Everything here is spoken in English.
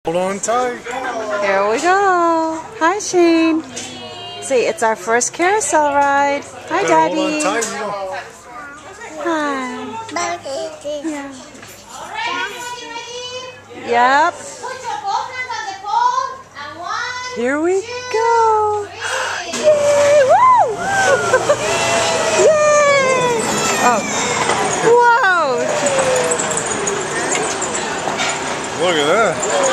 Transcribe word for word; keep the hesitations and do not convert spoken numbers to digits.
Hold on tight. Here we go. Hi, Shane. See, it's our first carousel ride. Hi, Daddy. Hold on tight. You know. Hi. Yeah. Yep. Here we go. Yay! Woo! Yay! Oh. Whoa! Look at that.